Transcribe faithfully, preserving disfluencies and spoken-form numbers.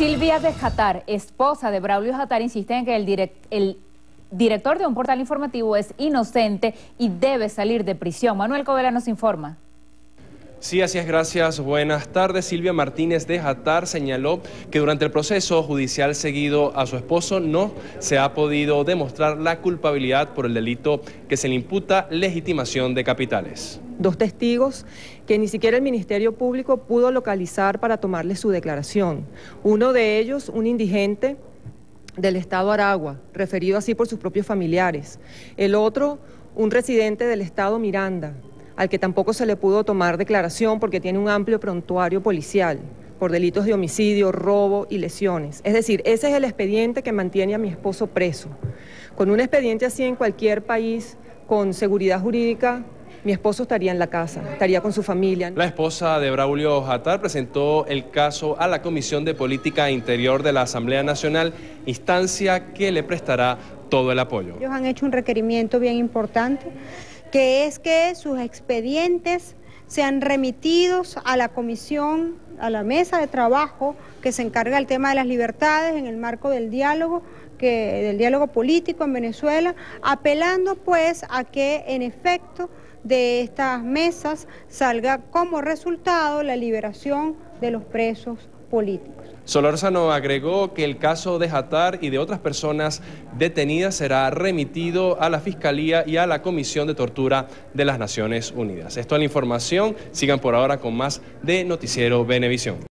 Silvia de Jatar, esposa de Braulio Jatar, insiste en que el, direct, el director de un portal informativo es inocente y debe salir de prisión. Manuel Covela nos informa. Sí, así es, gracias. Buenas tardes. Silvia Martínez de Jatar señaló que durante el proceso judicial seguido a su esposo no se ha podido demostrar la culpabilidad por el delito que se le imputa, legitimación de capitales. Dos testigos que ni siquiera el Ministerio Público pudo localizar para tomarle su declaración. Uno de ellos, un indigente del estado Aragua, referido así por sus propios familiares. El otro, un residente del estado Miranda, al que tampoco se le pudo tomar declaración porque tiene un amplio prontuario policial por delitos de homicidio, robo y lesiones. Es decir, ese es el expediente que mantiene a mi esposo preso. Con un expediente así en cualquier país, con seguridad jurídica, mi esposo estaría en la casa, estaría con su familia. La esposa de Braulio Jatar presentó el caso a la Comisión de Política Interior de la Asamblea Nacional, instancia que le prestará todo el apoyo. Ellos han hecho un requerimiento bien importante, que es que sus expedientes sean remitidos a la comisión, a la mesa de trabajo que se encarga del tema de las libertades en el marco del diálogo, que, del diálogo político en Venezuela, apelando pues a que en efecto de estas mesas salga como resultado la liberación de los presos políticos. Solórzano agregó que el caso de Jatar y de otras personas detenidas será remitido a la Fiscalía y a la Comisión de Tortura de las Naciones Unidas. Esto es la información. Sigan por ahora con más de Noticiero Venevisión.